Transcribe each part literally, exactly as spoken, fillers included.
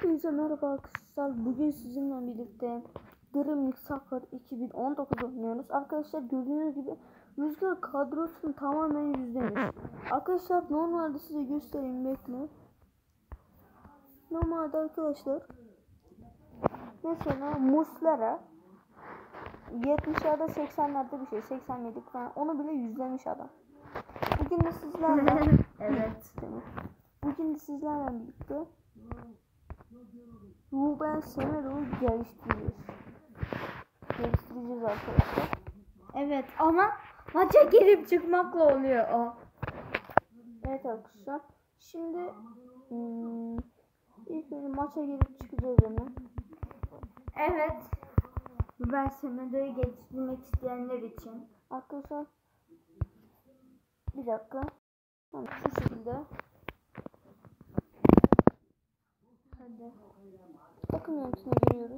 Hepinize merhaba arkadaşlar. Bugün sizinle birlikte Dream League Soccer iki bin on dokuz oynuyoruz. Arkadaşlar gördüğünüz gibi Rüzgar kadrosunu tamamen yüzlemiş. Arkadaşlar normalde size göstereyim, bekle. Normalde arkadaşlar mesela Muslera yetmişlerde seksenlerde bir şey, seksen yedi falan, onu bile yüzlemiş adam. Bugün de sizlerle evet. Bugün de sizlerle birlikte Ruben Semedo'yu geliştireceğiz. Geliştireceğiz arkadaşlar. Evet ama maça girip çıkmakla oluyor o. Evet arkadaşlar. Şimdi hmm, ilk önce maça girip çıkacağız hemen. Evet. Ruben Semedo'yu geliştirmek isteyenler için. Arkadaşlar bir dakika. Tamam, şu şekilde. Hadi. Takım yönetimine giriyoruz.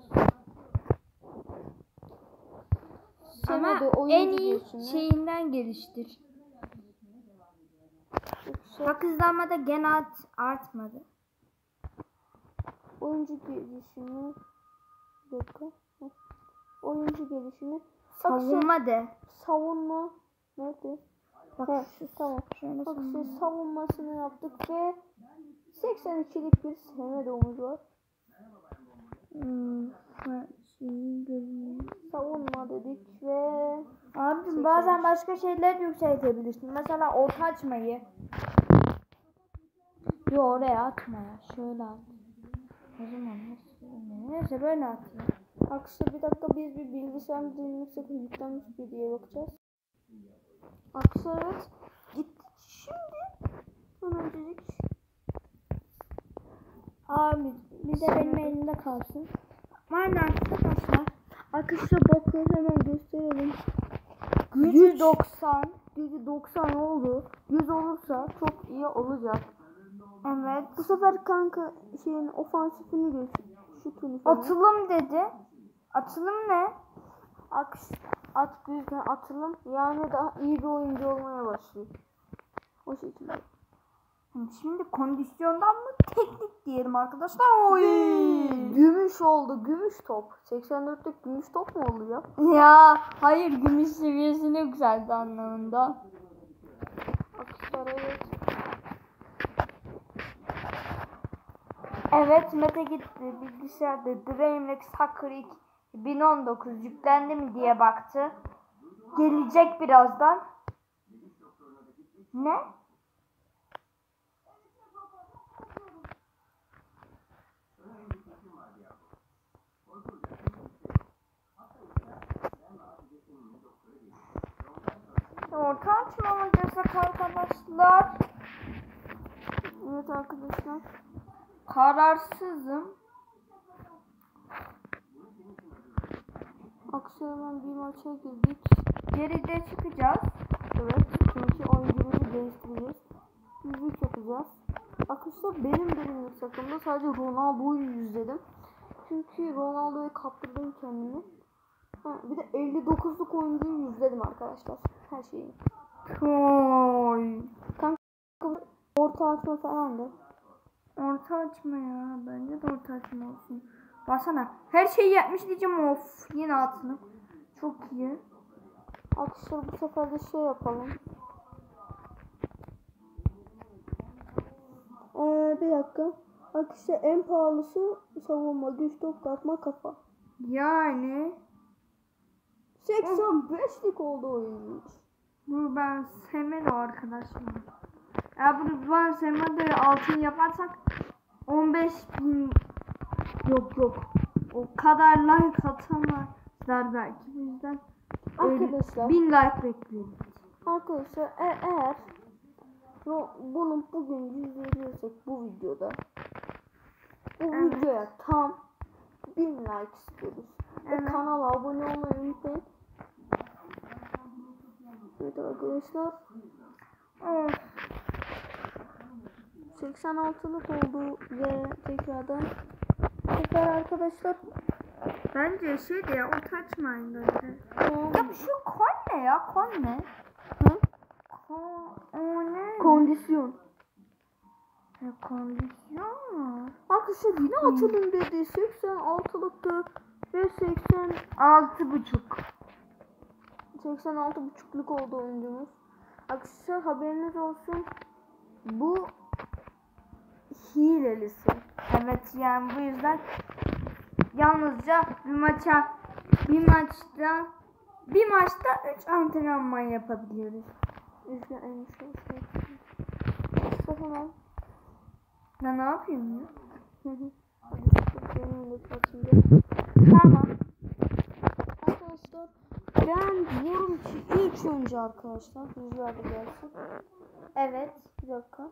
Ama en iyi şeyinden geliştir. Bak hızlanmada gene art, artmadı. Oyuncu gelişimi. Bir dakika. Oyuncu gelişimi. Savunma de. Savunma. Nerede? Bak ha, şu tamam. Şöyle Bak savunma. işte savunmasını yaptık ve seksen ikilik bir Semedo'muz var. Hmm, şeyi görünüyor. Savunma dedik ve Abi bazen başka şeyler yükseltebilirsin. Mesela orta açmayı. Yo oraya atma ya. Şöyle at. O zaman nasıl? Neyse böyle at ya. Arkadaşlar bir dakika, biz bir bilgisayarımızı yüksekten yüklenmiş bir diye bakacağız. Arkadaşlar evet. Gittik şimdi. Öncelik. Abi bir de benim elimde kalsın. Var mı arkadaşlar? Arkadaşlar bakın, hemen gösterelim. yüz doksan. yüz doksan oldu. yüz olursa çok iyi olacak. Evet. Bu sefer kanka şeyin ofansifini geç. Şutunu falan. Atılım dedi. Atılım ne? Aks, at büyükten atılım, yani daha iyi bir oyuncu olmaya başlıyor. O şekilde. Şimdi kondisyondan mı teknik diyelim arkadaşlar? Oy! Gümüş oldu. Gümüş top. seksen dörtlük gümüş top mu oldu ya? Ya hayır, gümüş seviyesine yükseldi anlamında. Arkadaşlar evet. Evet, Mete gitti. Bilgisayarda Dream League Soccer iki bin on dokuz yüklendi mi diye baktı. Gelecek birazdan. Ne? Orta açma mı desek arkadaşlar? Evet arkadaşlar. Kararsızım. Akşam bir maça girdik. Geride çıkacağız. Evet. Çünkü oyuncuları değiştireceğiz. Yüzük yapacağız. Arkadaşlar benim benim takımda sadece Ronaldo'yu yüzledim. Çünkü Ronaldo'yu kaptırdım kendimi. Ha, bir de elli dokuzluk oyuncuyu yüzledim arkadaşlar. Her şeyi. Oy. Kanka orta açma falan da. Orta açma ya. Bence de orta açma olsun. Baksana. Her şeyi yapmış diyeceğim, of. Yine altını. Çok iyi. Arkadaşlar bu sefer de şey yapalım. Ee, bir dakika. Arkadaşlar en pahalısı savunma, güç, top kapma, kafa. Yani. seksen beşlik oldu oyuncu. Ruben Semedo arkadaşlar. Eğer bu Ruben Semedo'yu altın yaparsak on beş bin, yok yok, o kadar like atamazlar belki, bu yüzden Arkadaşlar bin like bekliyoruz. Arkadaşlar e eğer bunu bugün yüzleyebilirsek bu videoda, bu evet. videoya tam bin like istiyoruz. Evet. Ve kanala abone olmayı unutmayın. Evet arkadaşlar. Of. seksen altılık oldu ve tekrardan tekrar arkadaşlar. Bence şey de ya, orta açmayın bence. Tamam. Ya şu kon ne ya, kon ne? Hı? Kon, o ne? Kondisyon. Ya kondisyon mu? Bak Arkadaşlar yine atılım dedi. seksen altılıktı ve seksen Altı buçuk. seksen altı buçukluk oldu oyuncumuz. Arkadaşlar haberiniz olsun. Bu hilelisi. Evet yani bu yüzden yalnızca bir maça bir maçta bir maçta üç antrenman yapabiliyoruz. Üzgün en şey şey. Tamam. Ya ne yapayım ya? Hı hı. Hadi çıkıp benim de kaçınca. Tamam. Arkadaşlar ben diyorum ki ilk önce arkadaşlar yüzler de gelsin. Evet. Bir dakika.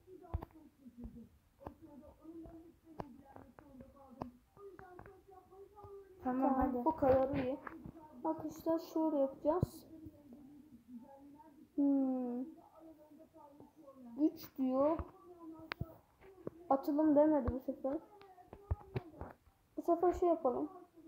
Tamam, Tamam, hadi. bu kadar iyi. Arkadaşlar şöyle yapacağız. Hmm. üç diyor. Atılım demedi bu sefer. Bu sefer şey yapalım.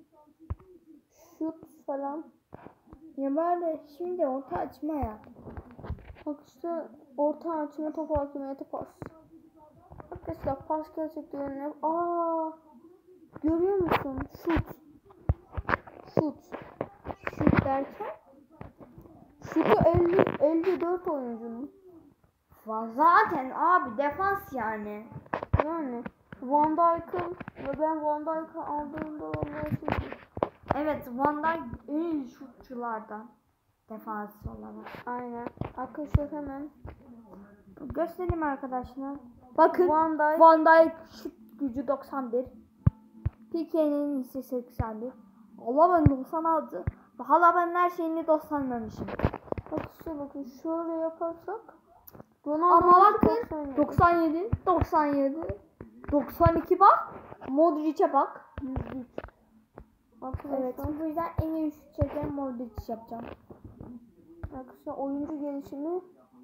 Şut falan. Ya bari şimdi orta açma yap. Arkadaşlar orta açma, top hakimiyeti, pas. Arkadaşlar pas gerçekten. Aa, görüyor musun? Şut. Şut. Şut derken Şutu elli elli dört oyuncunun. zaten abi defans yani. Yani Van Dijk'ın ve ben Van Dijk'ı aldığımda vallahi şey. Evet, Van Dijk en iyi şutçulardan defans olarak. Aynen. Arkadaşlar hemen Göstereyim arkadaşlar. Bakın Van Dijk. Van Dijk şut gücü doksan bir. Pique'nin ise seksen bir. Allah ben doksan altı. Hala ben her şeyini doksanlamışım. Arkadaşlar bakın şöyle yaparsak. Ronaldo Ama bakın doksan yedi. doksan yedi, doksan yedi, doksan iki bak. Modric'e bak. yüz üç. Arkadaşlar, Evet, bu yüzden en iyi şut çeken Modric yapacağım. arkadaşlar oyuncu gelişimi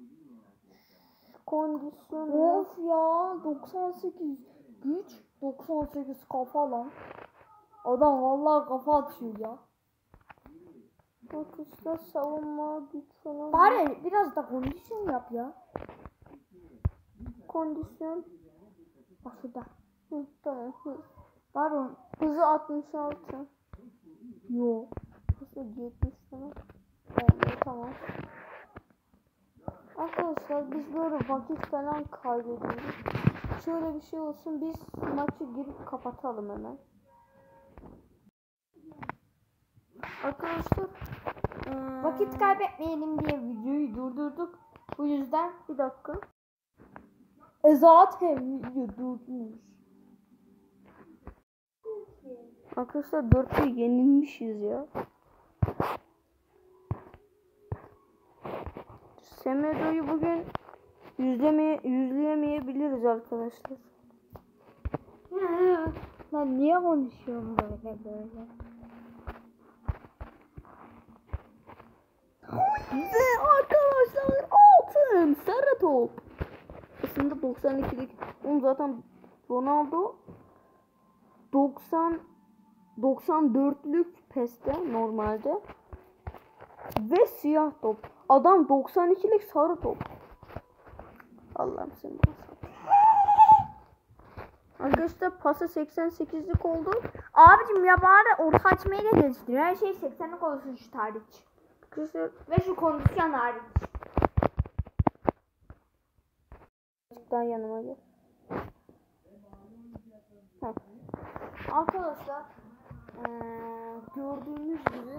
kondisyon. Of ya, doksan sekiz güç, doksan sekiz kafa lan. Adam vallahi kafa atıyor ya. Arkadaşlar savunma güç falan. Bari biraz da kondisyon yap ya. Kondisyon. Bak şurada. Hı, tamam. Hı. Var on. Hızı altmış altı. Yo. Hızı yetmiş falan. Evet, tamam. Arkadaşlar biz böyle vakit falan kaybediyoruz. Şöyle bir şey olsun, biz maçı girip kapatalım hemen. Arkadaşlar ee, Vakit kaybetmeyelim diye videoyu durdurduk. Bu yüzden bir dakika. e zaten video durdurmuş. Arkadaşlar dörtte yenilmişiz ya. Semedo'yu bugün yüzlemeye, yüzleyemeyebiliriz arkadaşlar. Lan niye konuşuyorum böyle böyle? Ve arkadaşlar altın sarı top. Aslında doksan ikilik. Oğlum zaten Ronaldo doksan doksan dörtlük PES'te normalde. Ve siyah top. Adam doksan ikilik sarı top. Allah'ım seni bana sat. Arkadaşlar pası seksen sekizlik oldu. Abicim ya bari orta açmayı da geliştir. Her şey seksenlik olsun şu tarih. Arkadaşlar Ve şu kondisyon hariç. azıcıktan yanıma gel. Heh. Arkadaşlar ee, gördüğünüz gibi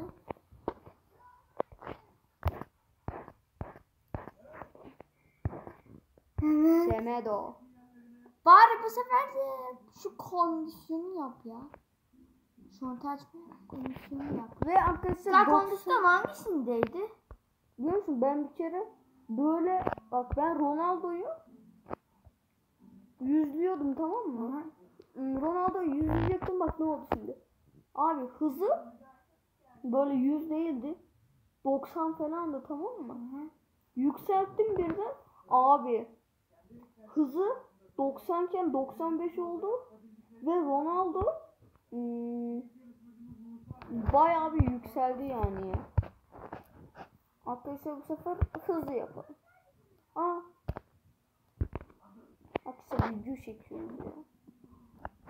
Evet. Semedo. Bari bu sefer de şu kondisyonu yap ya. Şu orta açma kondisyonu yap. Ve arkadaşlar Sen doksan kondisyon hangisindeydi? biliyor musun, ben bir kere böyle bak, ben Ronaldo'yu yüzlüyordum, tamam mı? Hı. Ronaldo'yu yüzleyecektim, bak ne oldu şimdi. Abi hızı böyle yüz değildi. doksan falandı, tamam mı? Hı. Yükselttim birden. Abi hızı doksan iken doksan beş oldu. Ve Ronaldo hmm, bayağı bir yükseldi yani ya. Arkadaşlar bu sefer hızlı yapalım. Aa. Arkadaşlar video çekiyorum ya.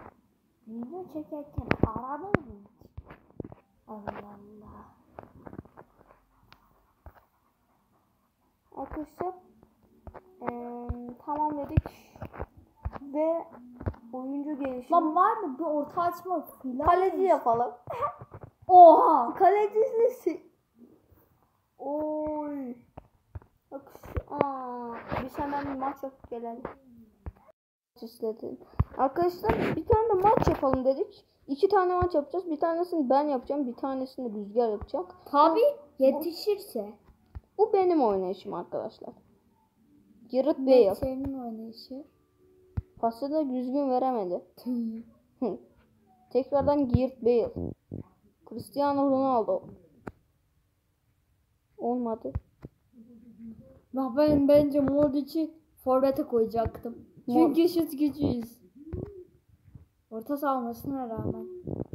Videomu çekerken aradın mı? Allah Allah. Arkadaşlar eee, tamam dedik ve oyuncu gelişimi. Lan var mı bir orta açma filan? Kaleci yapalım. Oha. Kalecisi. Oy. Bak aa, biz hemen bir maç yapıp gelelim. İstedim. Arkadaşlar bir tane de maç yapalım dedik. İki tane maç yapacağız. Bir tanesini ben yapacağım. Bir tanesini Rüzgar yapacak. Tabi yetişirse. Bu benim oynayışım arkadaşlar. Gareth Bale. Senin oynayışı. Pası da düzgün veremedi. Tekrardan Gareth Bale. Cristiano Ronaldo. Olmadı. Bak ben bence Modric'i forvete koyacaktım. Çünkü şut gücüyüz. Orta saha olmasına rağmen.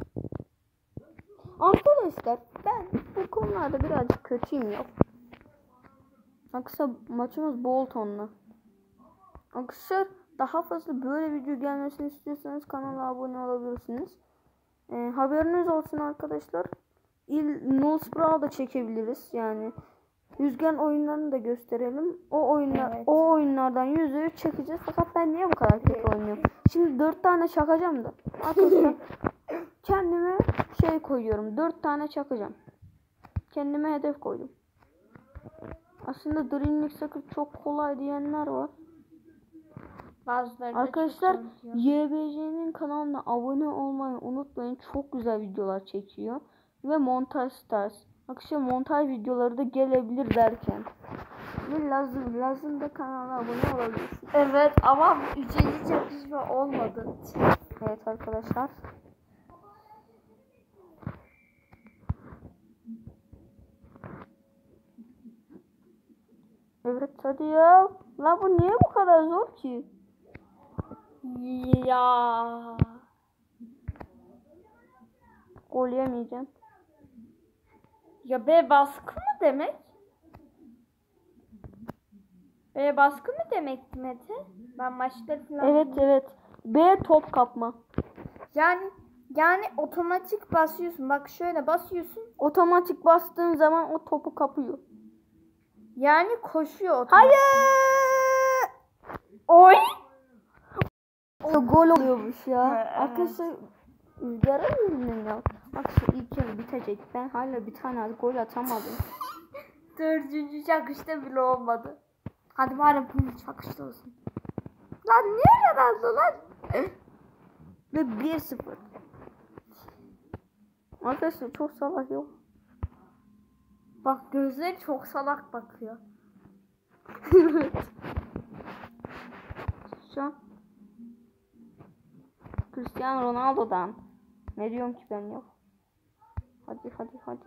Arkadaşlar ben bu konularda birazcık kötüyüm ya. Aksa maçımız Bolton'la. Arkadaşlar daha fazla böyle video gelmesini istiyorsanız kanala abone olabilirsiniz. Ee, haberiniz olsun arkadaşlar. İl Nolsbra'da da çekebiliriz yani. Rüzgar'ın oyunlarını da gösterelim. O oyunlar, Evet. o oyunlardan yüzde yüz çekeceğiz. Fakat ben niye bu kadar kötü oynuyorum? Şimdi dört tane çakacağım da. Arkadaşlar kendime şey koyuyorum. dört tane çakacağım. Kendime hedef koydum. Aslında Dreamlink Soccer çok kolay diyenler var. Bazıları da Arkadaşlar çok zor diyor. Y B C'nin kanalına abone olmayı unutmayın. Çok güzel videolar çekiyor. Ve montaj stars. Arkadaşlar montaj videoları da gelebilir derken. Ve lazım, lazım da kanala abone olabilirsiniz. Evet ama üçüncü çakışma olmadı. Evet arkadaşlar. Evet hadi ya. La bu niye bu kadar zor ki? Ya. Gol yemeyeceğim. Ya B baskı mı demek? B baskı mı demek Mete? Ben maçları falan... Evet evet. B top kapma. Yani yani otomatik basıyorsun. Bak şöyle basıyorsun. Otomatik bastığın zaman o topu kapıyor. Yani koşuyor otomatik. Hayır. Oy. O gol oluyormuş ya. Evet. Arkadaşlar Rüzgar'a yüzünden ya. Arkadaşlar ilk yarı bitecek. Ben hala bir tane gol atamadım. Dördüncü çakışta bile olmadı. Hadi bari bunun çakışta olsun. Lan niye kazandı lan? Ve bir sıfır. Arkadaşlar çok salak yok. Bak gözleri çok salak bakıyor. Şu an Cristiano Ronaldo'dan. Ne diyorum ki ben yok. Hadi hadi hadi.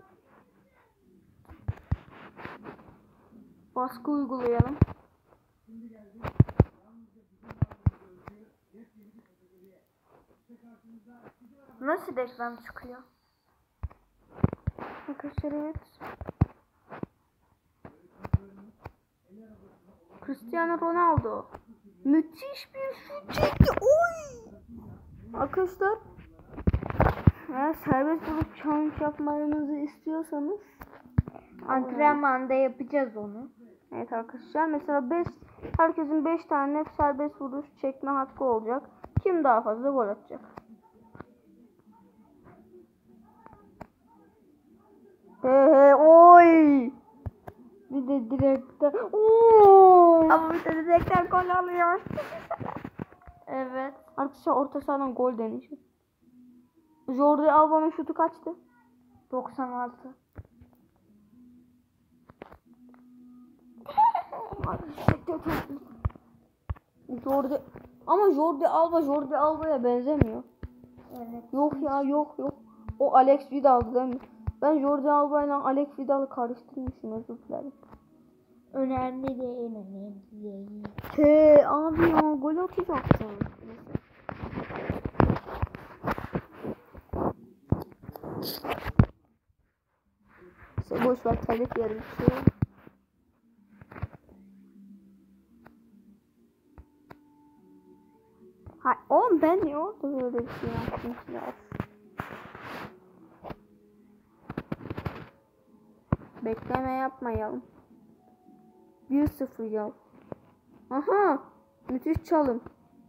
Baskı uygulayalım. Nasıl reklam çıkıyor? Arkadaşlar evet. Cristiano Ronaldo. Müthiş bir şut çekti. Oy! Arkadaşlar eğer serbest vuruş challenge yapmamızı istiyorsanız Antrenmanda yapacağız onu. evet arkadaşlar mesela beş herkesin beş tane serbest vuruş çekme hakkı olacak. Kim daha fazla gol atacak? He he oy! Bir de direkten ooo! Ama bir de direkten gol alıyor. Evet. Arkadaşlar orta sahadan gol deneyeceğim. Jordi Alba'nın şutu kaçtı? doksan altı. Jordi ama Jordi Alba Jordi Alba'ya benzemiyor. Evet. Yok ya yok yok. O Alex Vidal değil mi? Ben Jordi Alba ile Alex Vidal'ı karıştırmışım, özür dilerim. Önemli değil, önemli değil. He abi ya gol atacaktım. Neyse boş ver, telif yeri bir şey. Ha oğlum Lan ben niye orada böyle bir şey yaptım ki ya? Bekleme yapmayalım. bir sıfır ya. Aha! Müthiş çalım.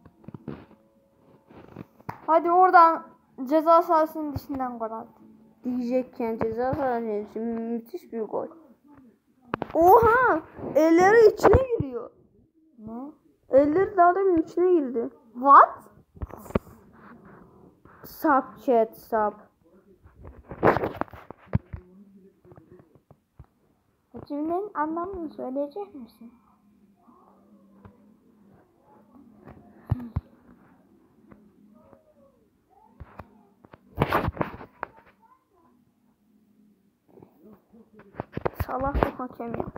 Hadi oradan ceza sahasının dışından gol at. Diyecekken ceza sahası için müthiş bir gol. Oha! Elleri içine giriyor. Ne? Elleri daha demin içine girdi. What? Sap chat sap. Cümlenin anlamını söyleyecek misin? Salak bir hakem ya.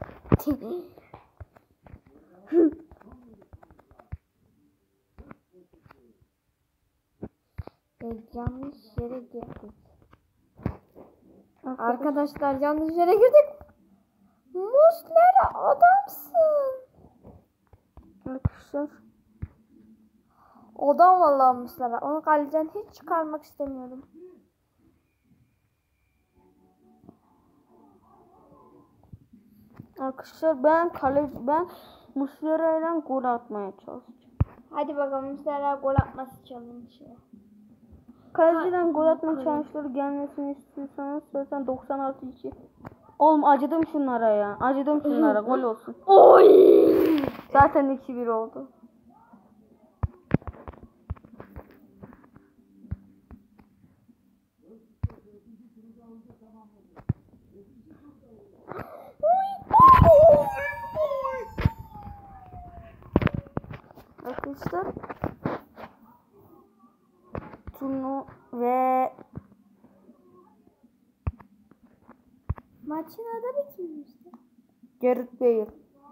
e, yanlış yere girdik. Arkadaş, Arkadaşlar yanlış yere girdik. Muslera adamsın. arkadaşlar. Odam vallahi Muslera. Onu kaleciden hiç çıkarmak istemiyorum. Arkadaşlar ben kale ben Muslera ile gol atmaya çalışacağım. Hadi bakalım Muslera gol atması challenge. Kaleciden gol atma challenge'ları gelmesini istiyorsanız zaten doksan artı iki. Oğlum acıdım şunlara ya. Acıdım şunlara. Gol olsun. Oy! Zaten iki bir oldu. Arkadaşlar turnu ve Maçın adamı kimmişti? Gareth Bale.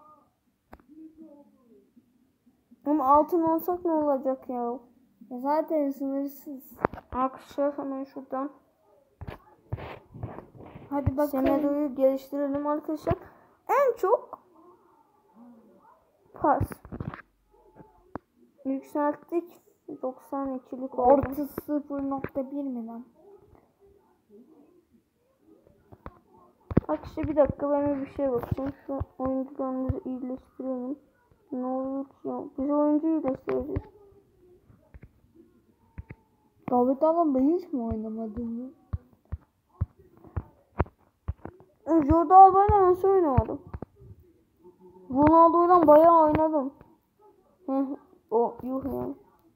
Ama altın olsak ne olacak ya? Ya zaten sınırsız. Arkadaşlar hemen şuradan Hadi bakalım. Semedo'yu geliştirelim arkadaşlar. En çok pas yükselttik. doksan ikilik oldu. Orta sıfır nokta bir mi lan? Arkadaşlar bir dakika ben bir şey bakacağım. Şu oyuncularımızı iyileştirelim. Ne oluyor ki ya? Biz oyuncu iyileştireceğiz. David Alaba hiç mi oynamadın mı? Jordi Alba'yla nasıl oynamadım? Ronaldo'yla bayağı oynadım. Hı, o yuh yani.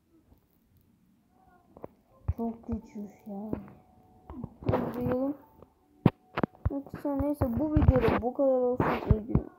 Çok güçlü ya. Hadi diyelim. Neyse, neyse bu videoda bu kadar olsun. İyi günler.